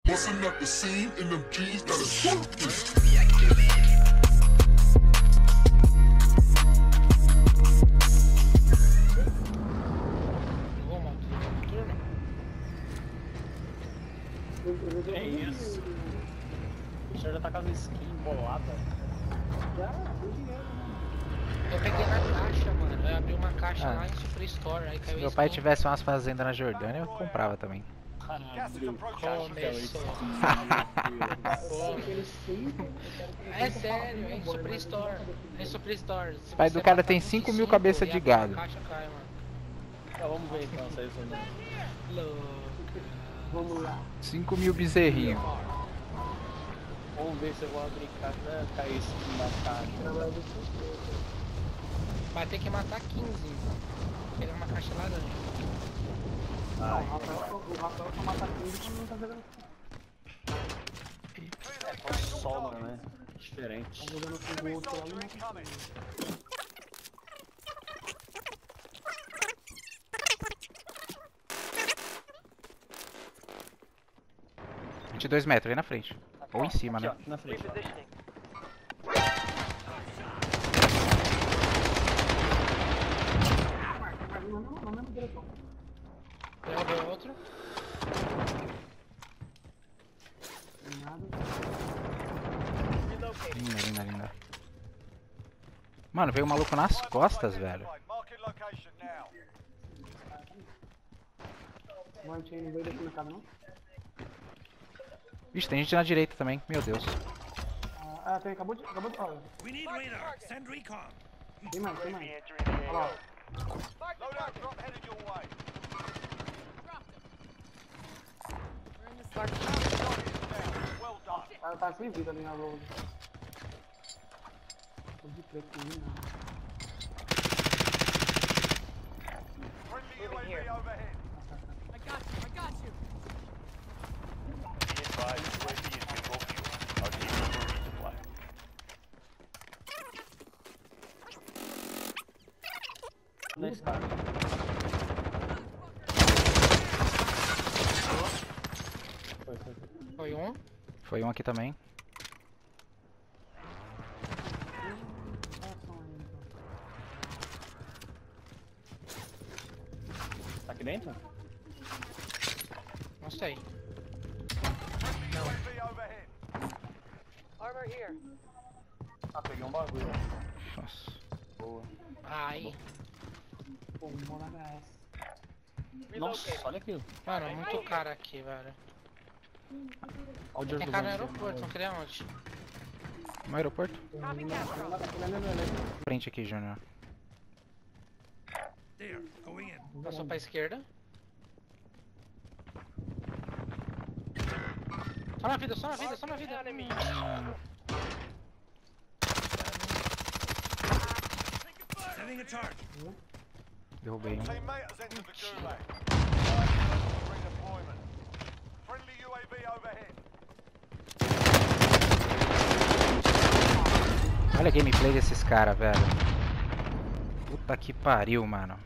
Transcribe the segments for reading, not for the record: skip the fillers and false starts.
Bustin' up the scene in them G's got a twerking. Que isso? O senhor já tá com as skins boladas. Já, tem dinheiro. Eu peguei na caixa, mano. Eu abri uma caixa lá em Superstore, aí caiu Se meu pai tivesse umas fazendas na Jordânia, eu comprava também. Começou. É sério, é em Superstore. É em Superstore. O pai do cara tem 5 mil cabeças de gado. A caixa cai, mano. Tá, vamos ver então se é isso mesmo. Louco. Vamos lá. 5 mil bezerrinhos. Vamos ver se eu vou abrir caixa, cair skin na caixa. Vai ter que matar 15, então. Pegar uma caixa laranja. Não, o Rafael só mata 15 quando não tá jogando. É console, né? Diferente. Tá jogando com o outro lá e mata 15. 22 metros, aí na frente. Ou em cima, Aqui, né? ó, na frente. Na mesma direção. Derrubei outro. Tem nada. Linda, linda, linda. Mano, veio um maluco nas costas, velho. Morte aí, não veio daqui na casa não? Vixe, tem gente na direita também, meu Deus. Ah, tem, acabou de. Olha, We need radar. Send recon. tem mais. Olha lá. Loadout drop headed your way. Well done. Ela tá sem vida ali na logo. Tô de preto aqui, não. Friendly UAV overhead. Be advised, UAV is bingo fuel. Our team will resupply. Na escada. Foi um. Foi um aqui também. Tá aqui dentro? Não sei. UAV overhead. Ah, peguei um bagulho. Nossa. Boa. Ai. Pô, vou lá na S. Nossa, olha aquilo. Mano, muito cara aqui, velho. Olha o Tem cara no aeroporto, não queria onde? No aeroporto? Frente aqui, Júnior. There. Going in. Passou pra esquerda. Só na vida, só na vida, só na vida. Setting a charge. Derrubei um. Teammate has entered the gulag. Redeployment. Friendly UAV overhead. Olha a gameplay desses caras, velho. Puta que pariu, mano.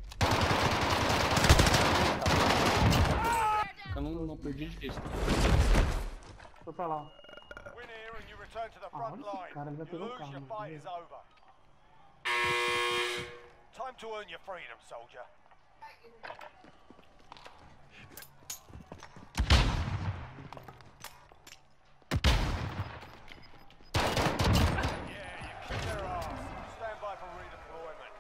Eu não perdi de vista. Foi pra lá. Win here and you return to the Ah, front olha esse line. cara, ele já You pegou o lose, carro, your né? fight is over. Time to earn your freedom, soldier. Yeah, you kicked their ass. Stand by for redeployment.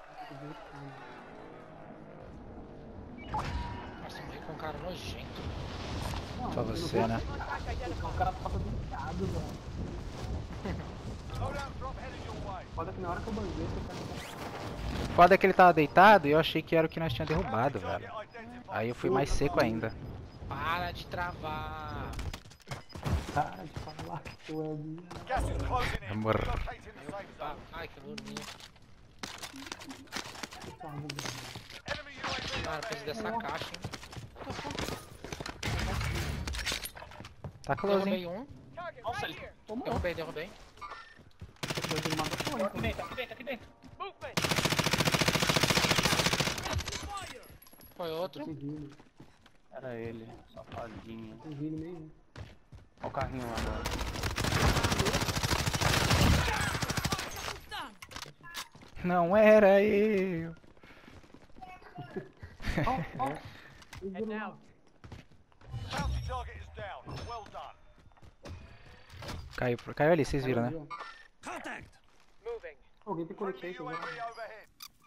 Nossa, morri com um cara nojento. Só você, né? O cara tava deitado, velho. Loadout drop headed your way. Foda que na hora que eu banguei, esse cara Foda que ele tava deitado e eu achei que era o que nós tínhamos derrubado, velho. Aí eu fui mais seco ainda. Para de travar. tá de falar que tu é minha. Gas is closing in. Amor. Locating the safe Ah, zone. ai, que dormia. Enemy UAV Cara, preciso overhead. dessa caixa, hein? Tá close, Derrubei hein? um. Nossa, ele tomou. Derrubei. Depois ele mata o Aqui dentro, aqui dentro, aqui dentro. Foi outro. seguindo. Era ele, safadinho. Tem vídeo mesmo. Olha o carrinho lá agora. Não era eu. Ó, ó. Bounty target is down. Well done. Caiu ali, vocês viram, né? Contact! Alguém tem colete aí, Friendly tá vendo? UAV overhead.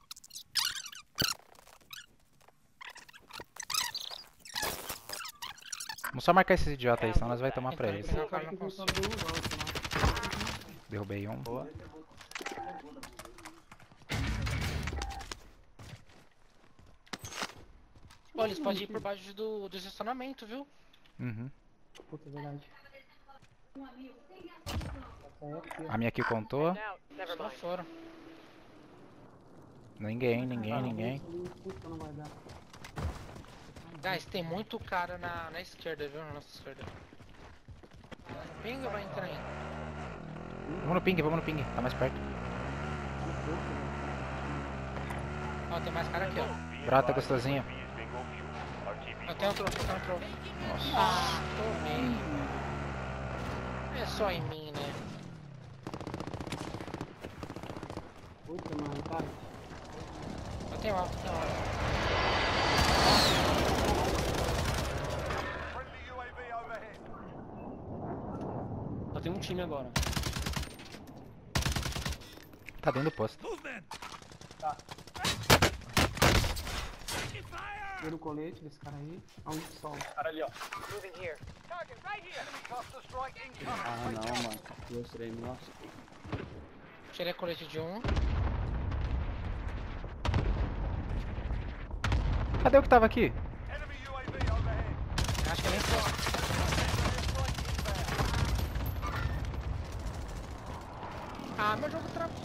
Vamos só marcar esses idiotas aí, senão nós vamos tomar pra eles. Não, cara, não consigo. Derrubei um. Boa. Pô, eles podem ir por baixo do estacionamento, viu? Uhum. Puta, é verdade. A minha aqui contou. Só foram. Ninguém. Puta, não vai dar. Guys, tem muito cara na esquerda, viu? Na nossa esquerda. Pinga vai entrar aí. Vamos no ping, tá mais perto. Ó, tem mais cara aqui, ó. Brota gostosinho. UAV is bingo fuel. RTV Eu tenho um troféu, Nossa. Ah, tomei. É só em mim, né? Puta, mano, tá. Eu tenho alto, Friendly UAV overhead. Só tem um time agora. Tá dentro do posto. Movement! Tá. Taking fire! Tira o colete desse cara aí. Aonde que sol? Cara ali, ó. Enemy cluster strike incoming. Ah, não, mano. Gostei, nossa. Tirei a colete de um. Cadê o que tava aqui? Enemy UAV overhead. Acho que nem foi. Ah, meu jogo travou,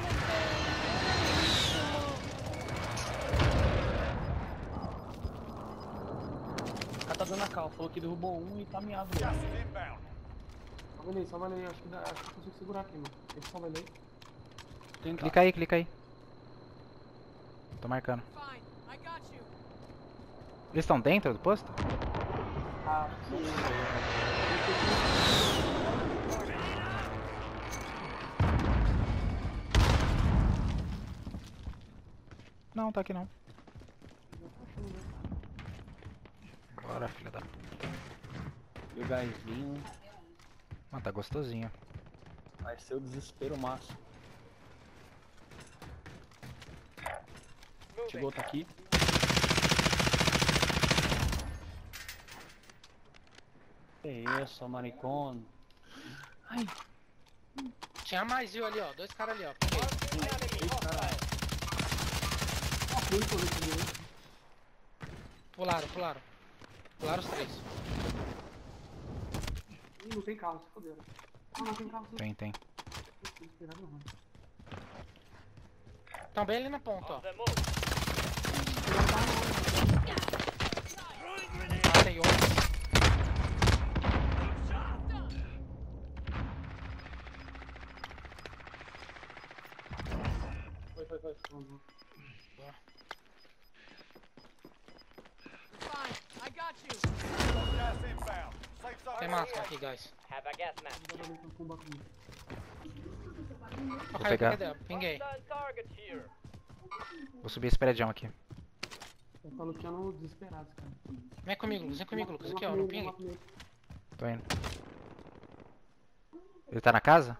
O cara tá dando a cal, falou que derrubou um e tá miado Gas mesmo. is inbound. Salva ele aí. Acho que eu consigo segurar aqui, mano. Tem que salvar ele aí. Tentar. Clica aí. Tô marcando. Eles estão dentro do posto? Ah, sim. Não, tá aqui não. Bora, filha da puta. E o gásinho. Mano, tá gostosinho. Vai ser o desespero máximo. Chegou, tá aqui. Que isso, maricona. Ai, Tinha mais, viu, ali, ó. Dois caras ali, ó. Peguei. Tem colete dele. Pularam. Pularam os três. Ih, não tem carro, se foderam. Não tem carro. Tem. Desesperado, mano. Tão bem ali na ponta, ó. Matei um. foi. Gas inbound. Safe zone. Tem máscara aqui, guys. Vou pegar. Pinguei. Vou subir esse prédio aqui. Eu tô lutando desesperados, cara. Vem comigo, Lucas. Aqui, ó, no ping. Tô indo. Ele tá na casa?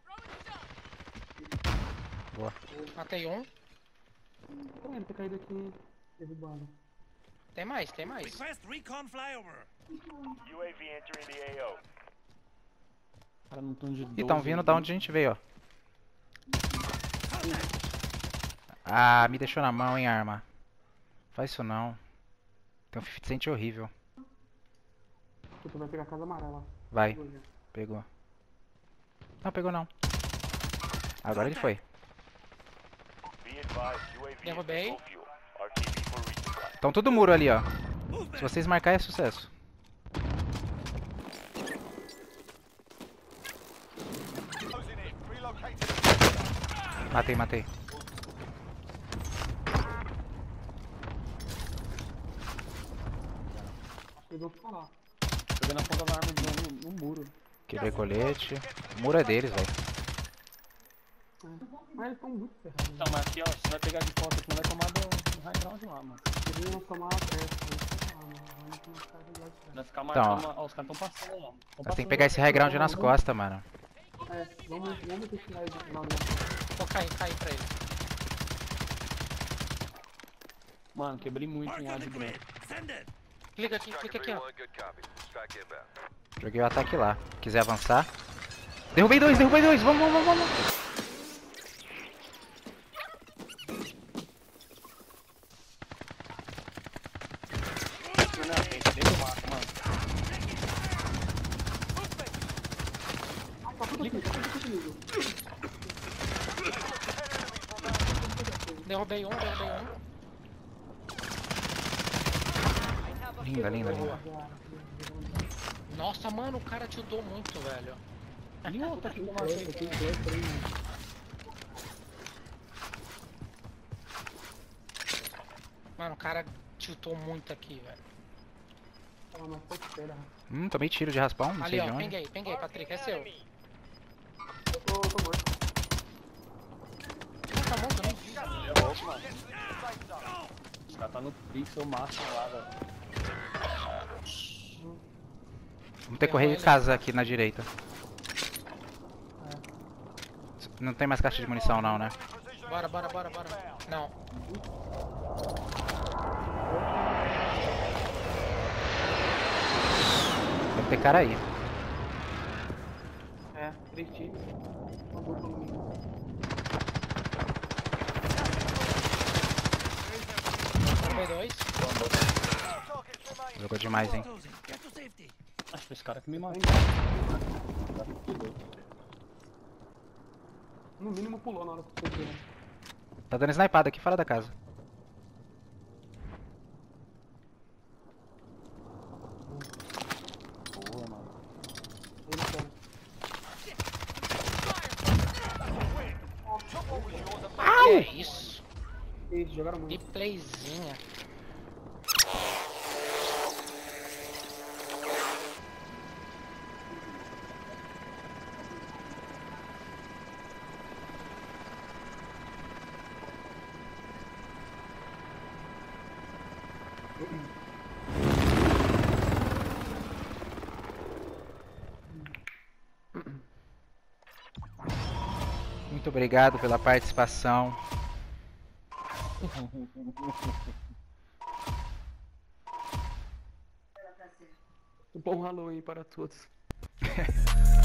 Boa. Matei um. Ele tá caído aqui, derrubado. Tem mais. Request recon flyover. UAV entering the AO. Cara, não tão de E tão vindo da onde a gente veio, ó. Ah, me deixou na mão, hein, arma. Faz isso não. Tem um 50 Cent horrível. Tu vai pegar a casa amarela. Vai. Pegou. Não, pegou não. Agora ele foi. Be advised, UAV is Derrubei. bingo fuel. RTV for resupply. Estão todo muro ali, ó. Se Movement! vocês marcarem é sucesso. Closing in. Relocating. Matei. Quebrei colete. O muro é deles, velho. Mas eles estão muito ferrados. Então, mas aqui, ó, você vai pegar de ponta aqui, não vai tomar do high ground lá, mano. Eles vão tomar a pressa. Vamos começar a jogar de trás. Vai ficar Então, marcando, ó, os caras tão passando lá. Nós tem que pegar esse high ground nas costas, mano. É, vamos deixar eles no final. Vou cair pra ele. Mano, quebrei muito um lado Mark on de the branco. grid. Send it. Clica aqui, ó. Joguei o ataque lá. Quiser avançar. Derrubei dois. Vamos. Na frente, dentro do mato, mano. Derrubei um. Linda. Nossa, mano, o cara tiltou muito, velho. E outro aqui que eu matei. Mano, o cara tiltou muito aqui, velho. Tomei tiro de raspão, não sei Ali, de ó, onde. peguei, Patrick, é seu. Eu tô morto. Não tá morto, não? É louco, mano. Os caras tá no pixel máximo lá, velho. Vamos ter que correr de casa aqui na direita. Não tem mais caixa de munição não, né? Bora. Não. Deve ter cara aí. É, 3 tiros. Uma dupla no meio. Derrubei dois. Jogou demais, hein? Closing. Get to safety. Acho que esse cara que me matou. No mínimo pulou na hora que eu peguei. Tá dando snipada aqui fora da casa. Boa, mano. Ele quer. Que é isso? Eles jogaram Que muito. playzinha. Muito obrigado pela participação. Bom Halloween para todos.